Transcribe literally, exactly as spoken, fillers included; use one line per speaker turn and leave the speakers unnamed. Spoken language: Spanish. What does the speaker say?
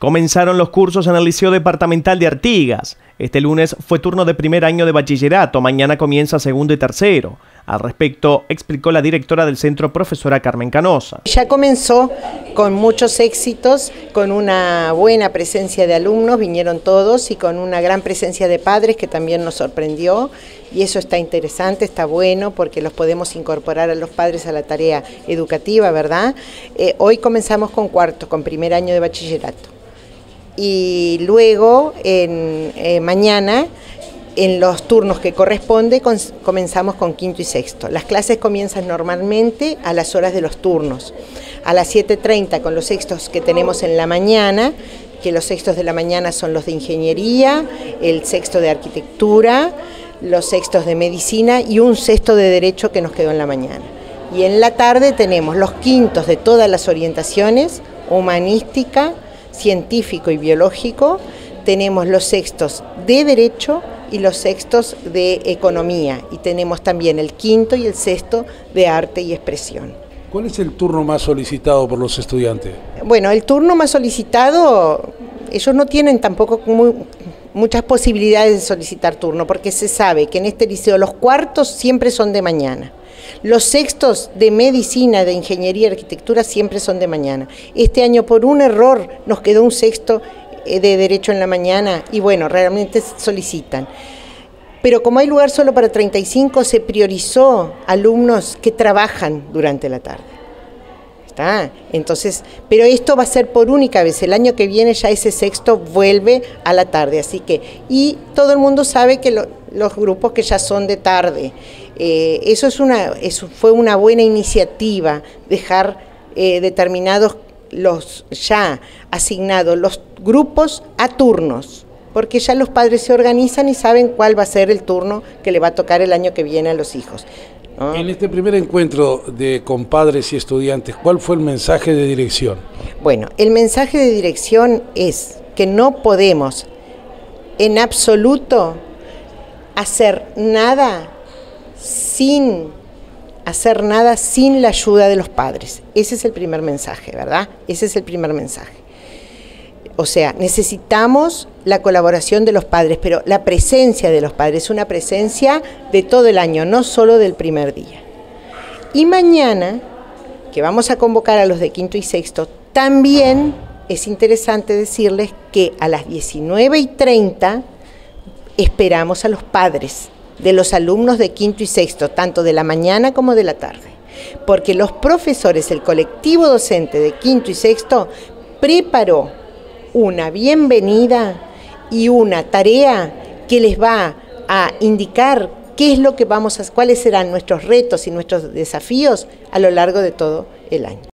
Comenzaron los cursos en el Liceo Departamental de Artigas. Este lunes fue turno de primer año de bachillerato, mañana comienza segundo y tercero. Al respecto, explicó la directora del centro, profesora Carmen Canosa.
Ya comenzó con muchos éxitos, con una buena presencia de alumnos, vinieron todos, y con una gran presencia de padres que también nos sorprendió, y eso está interesante, está bueno, porque los podemos incorporar a los padres a la tarea educativa, ¿verdad? Eh, hoy comenzamos con cuarto, con primer año de bachillerato. Y luego, en, eh, mañana, en los turnos que corresponde, con, comenzamos con quinto y sexto. Las clases comienzan normalmente a las horas de los turnos. A las siete treinta con los sextos que tenemos en la mañana, que los sextos de la mañana son los de ingeniería, el sexto de arquitectura, los sextos de medicina y un sexto de derecho que nos quedó en la mañana. Y en la tarde tenemos los quintos de todas las orientaciones, humanística, científico y biológico, tenemos los sextos de derecho y los sextos de economía, y tenemos también el quinto y el sexto de arte y expresión.
¿Cuál es el turno más solicitado por los estudiantes?
Bueno, el turno más solicitado, ellos no tienen tampoco muy, muchas posibilidades de solicitar turno, porque se sabe que en este liceo los cuartos siempre son de mañana. Los sextos de medicina, de ingeniería y arquitectura siempre son de mañana. Este año por un error nos quedó un sexto de derecho en la mañana y bueno, realmente solicitan. Pero como hay lugar solo para treinta y cinco, se priorizó alumnos que trabajan durante la tarde. ¿Está? Entonces, pero esto va a ser por única vez. El año que viene ya ese sexto vuelve a la tarde. Así que, y todo el mundo sabe que lo, los grupos que ya son de tarde, eh, eso, es una, eso fue una buena iniciativa, dejar eh, determinados los ya asignados los grupos a turnos, porque ya los padres se organizan y saben cuál va a ser el turno que le va a tocar el año que viene a los hijos, ¿no? En
este primer encuentro de con padres y estudiantes, ¿cuál fue el mensaje de dirección?
Bueno, el mensaje de dirección es que no podemos en absoluto hacer nada sin hacer nada sin la ayuda de los padres. Ese es el primer mensaje, ¿verdad? Ese es el primer mensaje. O sea, necesitamos la colaboración de los padres, pero la presencia de los padres es una presencia de todo el año, no solo del primer día. Y mañana, que vamos a convocar a los de quinto y sexto, también es interesante decirles que a las diecinueve y treinta esperamos a los padres de los alumnos de quinto y sexto, tanto de la mañana como de la tarde, porque los profesores, el colectivo docente de quinto y sexto, preparó una bienvenida y una tarea que les va a indicar qué es lo que vamos a, cuáles serán nuestros retos y nuestros desafíos a lo largo de todo el año.